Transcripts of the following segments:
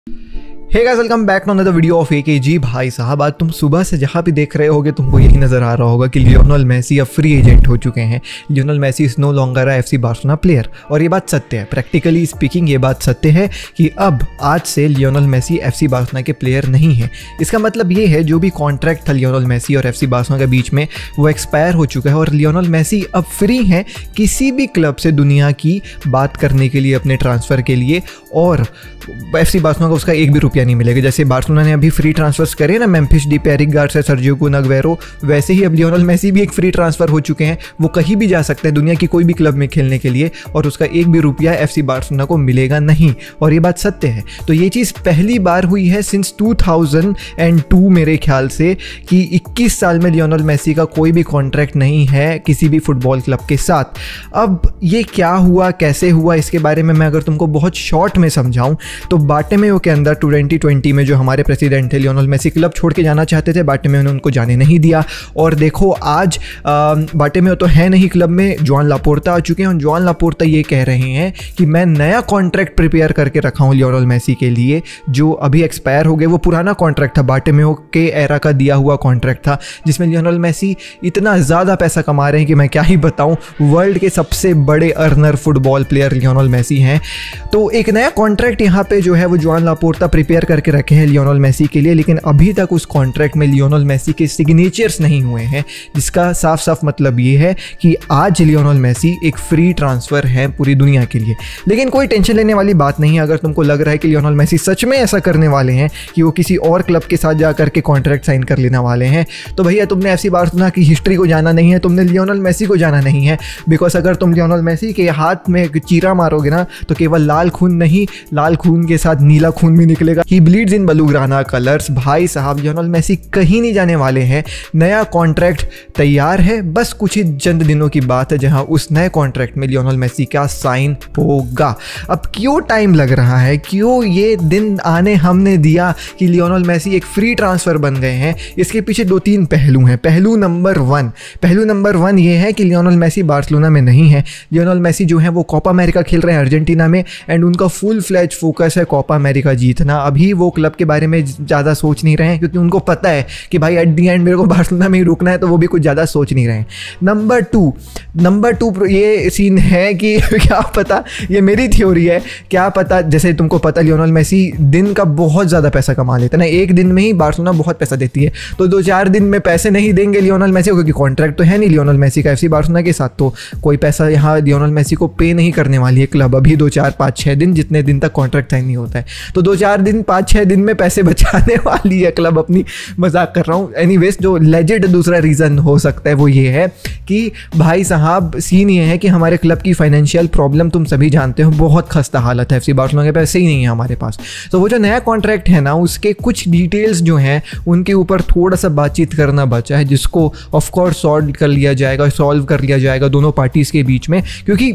Hey guys, welcome back to another video of AKG. भाई साहब, आज तुम सुबह से जहाँ भी देख रहे होगे तुमको यही नज़र आ रहा होगा कि लियोनेल मेसी अब फ्री एजेंट हो चुके हैं। Lionel Messi is no longer a FC Barcelona player. और ये बात सत्य है, प्रैक्टिकली स्पीकिंग ये बात सत्य है कि अब आज से लियोनेल मेसी एफसी बार्सिलोना के प्लेयर नहीं है। इसका मतलब ये है जो भी कॉन्ट्रैक्ट था लियोनेल मेसी और एफसी बार्सिलोना के बीच में वो एक्सपायर हो चुका है और लियोनेल मेसी अब फ्री हैं किसी भी क्लब से दुनिया की बात करने के लिए, अपने ट्रांसफ़र के लिए। और एफसी बार्सिलोना को उसका एक भी रुपया नहीं मिलेगा। जैसे बार्सिलोना ने अभी फ्री ट्रांसफर्स करे ना, Memphis Depay, Garcia, Sergio Kun Aguero, वैसे ही अब लियोनेल मेसी भी एक फ्री ट्रांसफ़र हो चुके हैं। वो कहीं भी जा सकते हैं दुनिया की कोई भी क्लब में खेलने के लिए और उसका एक भी रुपया एफसी बार्सिलोना को मिलेगा नहीं। और ये बात सत्य है। तो ये चीज़ पहली बार हुई है सिंस 2002 मेरे ख्याल से कि 21 साल में लियोनेल मेसी का कोई भी कॉन्ट्रैक्ट नहीं है किसी भी फुटबॉल क्लब के साथ। अब ये क्या हुआ, कैसे हुआ, इसके बारे में मैं अगर तुमको बहुत शॉर्ट में समझाऊं तो बार्टोमेओ के अंदर 2020 में जो हमारे प्रेसिडेंट थे लियोनेल मेसी क्लब छोड़ के जाना चाहते थे, बार्टोमेओ ने उनको जाने नहीं दिया। और देखो आज बार्टोमेओ तो है नहीं क्लब में, जोआन लापोर्ता आ चुके हैं और जोआन लापोर्ता ये कह रहे हैं कि मैं नया कॉन्ट्रैक्ट प्रिपेयर करके रखा हूँ लियोनेल मेसी के लिए, जो अभी एक्सपायर हो गए। वो पुराना कॉन्ट्रैक्ट था, बार्टोमेओ के एरा का दिया हुआ कॉन्ट्रैक्ट था, जिसमें लियोनेल मेसी इतना ज़्यादा पैसा कमा रहे हैं कि मैं क्या ही बताऊँ। वर्ल्ड के सबसे बड़े earner football player Lionel Messi हैं। तो एक नया कॉन्ट्रैक्ट यहाँ पे जो है वो जोआन लापोर्ता प्रिपेयर करके रखे हैं लियोनेल मेसी के लिए, लेकिन अभी तक उस कॉन्ट्रैक्ट में लियोनेल मेसी के सिग्नेचर्स नहीं हुए हैं, जिसका साफ साफ मतलब ये है कि आज लियोनेल मेसी एक फ्री ट्रांसफ़र है पूरी दुनिया के लिए। लेकिन कोई टेंशन लेने वाली बात नहीं है। अगर तुमको लग रहा है कि लियोनेल मेसी सच में ऐसा करने वाले हैं कि वो किसी और क्लब के साथ जा करके कॉन्ट्रैक्ट साइन कर लेने वाले हैं, तो भैया तुमने एफसी बार्सिलोना की हिस्ट्री को जाना नहीं है, तुमने लियोनेल मेसी को जाना नहीं है। बिकॉज अगर तुम लियोनेल मेसी के हाथ में चीरा मारोगे ना तो केवल लाल खून नहीं, लाल खून के साथ नीला खून भी निकलेगा। He bleeds in Blaugrana colours. भाई साहब, लियोनेल मेसी कहीं नहीं जाने वाले हैं। नया कॉन्ट्रैक्ट तैयार है, बस कुछ ही चंद दिनों की बात है जहां उस नए कॉन्ट्रैक्ट में लियोनेल मेसी का साइन होगा। अब क्यों टाइम लग रहा है, क्यों ये दिन आने हमने दिया कि लियोनेल मेसी एक फ्री ट्रांसफ़र बन गए हैं? इसके पीछे 2-3 पहलू हैं। पहलू नंबर वन ये है कि लियोनेल मेसी बार्सिलोना में नहीं है। लियोनेल मेसी जो है वो कोपा अमेरिका खेल रहे हैं अर्जेंटीना में एंड उनका फुल फ्लैज फोकस है कोपा अमेरिका जीतना। अभी वो क्लब के बारे में ज़्यादा सोच नहीं रहे हैं क्योंकि उनको पता है कि भाई एट दी एंड मेरे को बार्सिलोना में ही रुकना है, तो वो भी कुछ ज़्यादा सोच नहीं रहे हैं। नंबर टू ये सीन है कि क्या पता, ये मेरी थ्योरी है, क्या पता, जैसे तुमको पता लियोनेल मेसी दिन का बहुत ज़्यादा पैसा कमा लेते हैं ना, एक दिन में ही बार्सिलोना बहुत पैसा देती है, तो 2-4 दिन में पैसे नहीं देंगे लियोनेल मेसी को, क्योंकि कॉन्ट्रैक्ट तो है नहीं लियोनेल मेसी का एफसी बार्सिलोना के साथ, तो कोई पैसा यहाँ लियोनेल मेसी को पे नहीं करने वाली है क्लब अभी 2-4-5-6 दिन, जितने दिन तक कॉन्ट्रैक्ट साइन नहीं होता है। तो 2-4 दिन 5-6 दिन में पैसे बचाने वाली है क्लब अपनी, मजाक कर रहा हूँ। एनीवेज, जो लेजिट दूसरा रीज़न हो सकता है वो ये है कि भाई साहब सीन ये है कि हमारे क्लब की फाइनेंशियल प्रॉब्लम तुम सभी जानते हो, बहुत खस्ता हालत है, एफसी बार्सिलोना के पैसे ही नहीं है हमारे पास। तो वो जो नया कॉन्ट्रैक्ट है ना, उसके कुछ डिटेल्स जो हैं उनके ऊपर थोड़ा सा बातचीत करना बचा है, जिसको ऑफकोर्स सॉल्व कर लिया जाएगा दोनों पार्टीज़ के बीच में, क्योंकि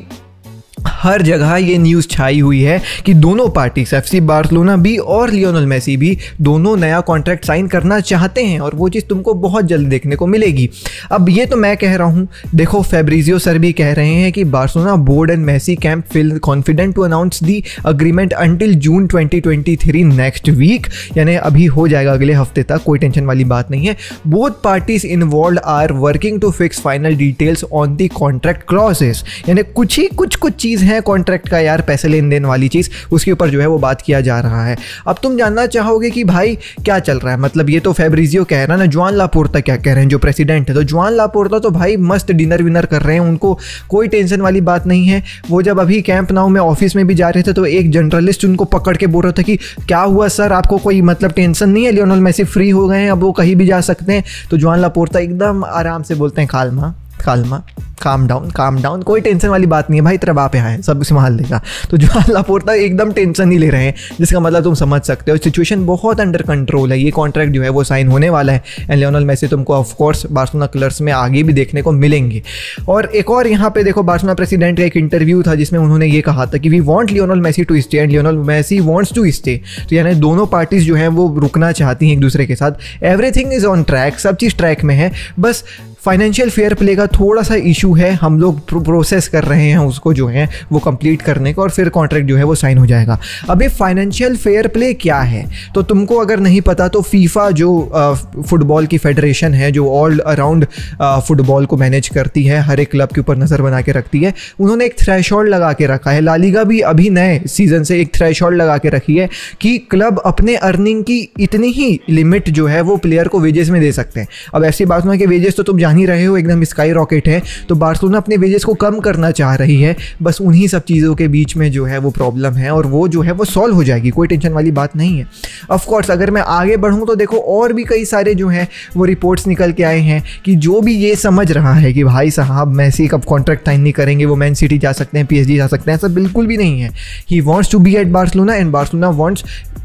हर जगह ये न्यूज़ छाई हुई है कि दोनों पार्टीज, एफसी बार्सिलोना भी और लियोनेल मेसी भी, दोनों नया कॉन्ट्रैक्ट साइन करना चाहते हैं और वो चीज़ तुमको बहुत जल्द देखने को मिलेगी। अब ये तो मैं कह रहा हूँ, देखो फैब्रिजियो सर भी कह रहे हैं कि Barcelona board and Messi camp feel confident to announce the agreement until June 2023 next week, यानी अभी हो जाएगा अगले हफ्ते तक, कोई टेंशन वाली बात नहीं है। Both parties involved are working to fix final details on the contract clauses, यानी कुछ चीज़ है कॉन्ट्रैक्ट का यार, पैसे लेन देन वाली चीज़, उसके ऊपर जो है वो बात किया जा रहा है। अब तुम जानना चाहोगे कि भाई क्या चल रहा है, मतलब ये तो फैब्रिजियो कह रहा है ना, जोआन लापोर्ता क्या कह रहे हैं जो प्रेसिडेंट है, तो जोआन लापोर्ता तो भाई मस्त डिनर विनर कर रहे हैं, उनको कोई टेंशन वाली बात नहीं है। वो जब अभी कैंप नाउ में ऑफिस में भी जा रहे थे तो एक जर्नलिस्ट उनको पकड़ के बोल रहा था कि क्या हुआ सर, आपको कोई मतलब टेंशन नहीं है, लियोनेल मेसी फ्री हो गए हैं, अब वो कहीं भी जा सकते हैं। तो जोआन लापोर्ता एकदम आराम से बोलते हैं, काल्मा, काम डाउन, कोई टेंशन वाली बात नहीं है भाई, तेरा बाप यहाँ है, सब संभाल लेगा। तो जोआन लापोर्ता एकदम टेंशन नहीं ले रहे हैं, जिसका मतलब तुम समझ सकते हो सिचुएशन बहुत अंडर कंट्रोल है। ये कॉन्ट्रैक्ट जो है वो साइन होने वाला है एंड लियोनेल मेसी तुमको ऑफकोर्स बार्सिलोना कलर्स में आगे भी देखने को मिलेंगे। और एक और यहाँ पे देखो, बार्सिलोना प्रेसिडेंट का एक इंटरव्यू था जिसमें उन्होंने ये कहा था कि we want Lionel Messi to stay and Lionel Messi wants to stay. तो यानी दोनों पार्टीज जो हैं वो रुकना चाहती हैं एक दूसरे के साथ। एवरीथिंग इज ऑन ट्रैक, सब चीज़ ट्रैक में है, बस फाइनेंशियल फेयर प्ले का थोड़ा सा इशू है, हम लोग प्रोसेस कर रहे हैं उसको जो है वो कंप्लीट करने का, और फिर कॉन्ट्रैक्ट जो है वो साइन हो जाएगा। अभी फाइनेंशियल फेयर प्ले क्या है तो तुमको अगर नहीं पता तो फीफा जो फुटबॉल की फेडरेशन है जो ऑल अराउंड फुटबॉल को मैनेज करती है, हर एक क्लब के ऊपर नज़र बना के रखती है, उन्होंने एक थ्रेशोल्ड लगा के रखा है। ला लीगा भी अभी नए सीजन से एक थ्रेशोल्ड लगा के रखी है कि क्लब अपने अर्निंग की इतनी ही लिमिट जो है वो प्लेयर को वेजेस में दे सकते हैं। अब एफसी बार्सिलोना के वेजेस तो तुम जान ही रहे हो एकदम स्काई रॉकेट है, तो बार्सिलोना अपने वेजेस को कम करना चाह रही है। बस उन्हीं सब चीज़ों के बीच में जो है वो प्रॉब्लम है, और वो जो है वो सॉल्व हो जाएगी, कोई टेंशन वाली बात नहीं है। ऑफ कोर्स अगर मैं आगे बढ़ूँ तो देखो और भी कई सारे जो हैं वो रिपोर्ट्स निकल के आए हैं कि जो भी ये समझ रहा है कि भाई साहब मेसी कब कॉन्ट्रैक्ट साइन नहीं करेंगे, वो मैन सिटी जा सकते हैं, PSG जा सकते हैं, ऐसा बिल्कुल भी नहीं है। He wants to be at Barcelona and Barcelona wants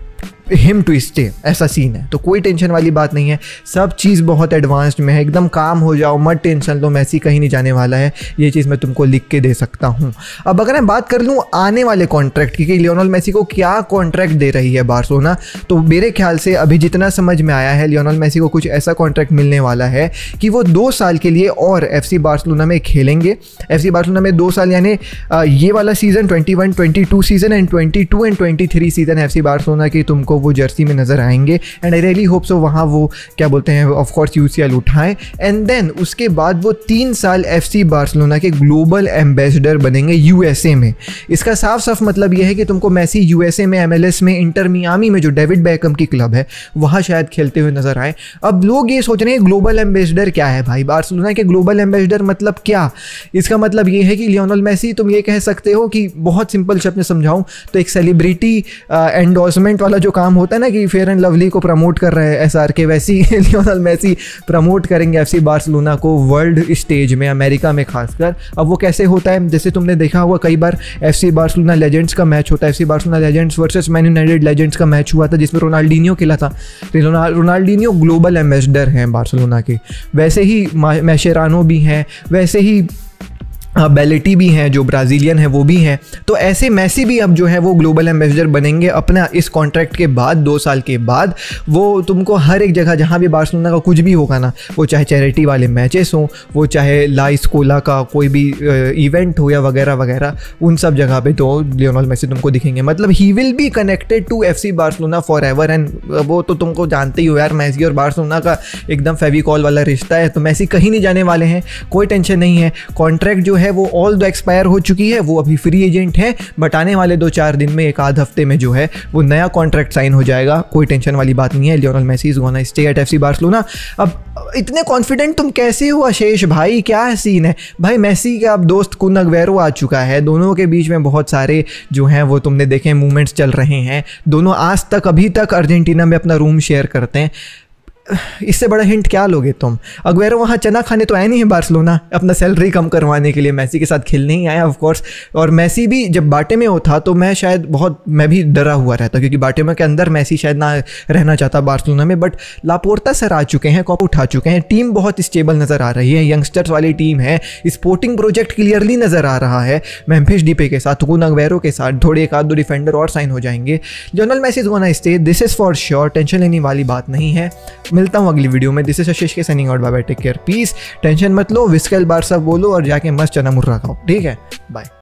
him to stay, ऐसा सीन है। तो कोई टेंशन वाली बात नहीं है, सब चीज़ बहुत एडवांस्ड में है, एकदम काम हो जाओ, मत टेंशन लो, मेसी कहीं नहीं जाने वाला है, ये चीज़ मैं तुमको लिख के दे सकता हूँ। अब अगर मैं बात कर लूँ आने वाले कॉन्ट्रैक्ट की कि लियोनेल मेसी को क्या कॉन्ट्रैक्ट दे रही है बार्सिलोना, तो मेरे ख्याल से अभी जितना समझ में आया है लियोनेल मेसी को कुछ ऐसा कॉन्ट्रैक्ट मिलने वाला है कि वो 2 साल के लिए और FC बार्सिलोना में खेलेंगे। FC बार्सिलोना में 2 साल यानी ये वाला season 21-22 season and 22 and 23 season FC Barcelona की तुमको वो जर्सी में नज़र आएंगे, and I really hope so वहाँ वो क्या बोलते हैं ऑफ कोर्स UCL उठाएं, एंड देन उसके बाद वो 3 साल FC बार्सिलोना के ग्लोबल एम्बेसडर बनेंगे USA में। इसका साफ साफ मतलब ये है कि तुमको मेसी USA में, MLS में, इंटर मियामी में जो डेविड बैकम की क्लब है वहाँ शायद खेलते हुए नजर आए। अब लोग ये सोच रहे हैं ग्लोबल एम्बेसडर क्या है भाई, बार्सिलोना के ग्लोबल एम्बेसडर मतलब क्या? इसका मतलब ये है कि लियोनेल मेसी तुम ये कह सकते हो कि बहुत सिंपल शब्द में समझाऊं तो एक सेलिब्रिटी एंडोर्समेंट वाला जो काम होता है ना कि फेयर एंड लवली को प्रमोट कर रहे हैं SRK, वैसी लियोनेल मेसी प्रमोट करेंगे FC बार्सिलोना को वर्ल्ड स्टेज में, अमेरिका में खासकर। अब वो कैसे होता है, जैसे तुमने देखा हुआ कई बार FC बार्सिलोना लेजेंड्स का मैच होता है, FC Barcelona legends versus Man United legends का मैच हुआ था जिसमें रोनाल्डिनियो खेला था। रोनाल्डिनियो ग्लोबल एम्बेसडर हैं बार्सिलोना के, वैसे ही मैशेरानो भी हैं, वैसे ही बेलेटी भी हैं जो ब्राज़ीलियन है वो भी हैं। तो ऐसे मेसी भी अब जो है वो ग्लोबल एम्बेसडर बनेंगे अपना इस कॉन्ट्रैक्ट के बाद, 2 साल के बाद। वो तुमको हर एक जगह जहाँ भी बार्सिलोना का कुछ भी होगा ना, वो चाहे चैरिटी वाले मैचेस हों, वो चाहे ला स्कोला का कोई भी इवेंट हो या वगैरह वगैरह, उन सब जगह पे तो लियोनेल मेसी तुमको दिखेंगे। मतलब he will be connected to FC Barcelona forever, and वो तो तुमको जानते ही हो यार, मेसी और बार्सिलोना का एकदम फेविकॉल वाला रिश्ता है, तो मेसी कहीं नहीं जाने वाले हैं, कोई टेंशन नहीं है। कॉन्ट्रैक्ट जो है वो ऑल दो एक्सपायर हो चुकी है, वो अभी फ्री एजेंट है, बट आने वाले 2-4 दिन में, 1 आध हफ्ते में जो है वो नया कॉन्ट्रैक्ट साइन हो जाएगा, कोई टेंशन वाली बात नहीं है। Lionel Messi is gonna stay at FC Barcelona. अब इतने कॉन्फिडेंट तुम कैसे हो आशीष भाई, क्या सीन है भाई? मेसी का अब दोस्त कुन अग्वेरो आ चुका है, दोनों के बीच में बहुत सारे जो हैं वो तुमने देखे मूवमेंट्स चल रहे हैं, दोनों आज तक अभी तक अर्जेंटीना में अपना रूम शेयर करते हैं। इससे बड़ा हिंट क्या लोगे तुम? अग्वेरो वहाँ चना खाने तो आए नहीं है बार्सिलोना, अपना सैलरी कम करवाने के लिए मेसी के साथ खेलने ही आया ऑफ कोर्स। और मेसी भी जब बाटेमे था तो मैं भी डरा हुआ रहता, क्योंकि बाटेमे के अंदर मेसी शायद ना रहना चाहता बार्सिलोना में, बट लापोर्ता सर आ चुके हैं, कप उठा चुके हैं, टीम बहुत स्टेबल नज़र आ रही है, यंगस्टर्स वाली टीम है, स्पोर्टिंग प्रोजेक्ट क्लियरली नज़र आ रहा है। मेम्फिस डिपे के साथ, कुन अग्वेरो के साथ थोड़े 1-2 डिफेंडर और साइन हो जाएंगे। Lionel Messi is gonna stay, this is for sure, tension लेने वाली बात नहीं है। मिलता हूँ अगली वीडियो में। दिस इज आशीष के signing out, bye bye, take care, peace. Tension मत लो, विस्कल बार सब बोलो और जाके मस्त चना मुर्रा खाओ, ठीक है? बाय।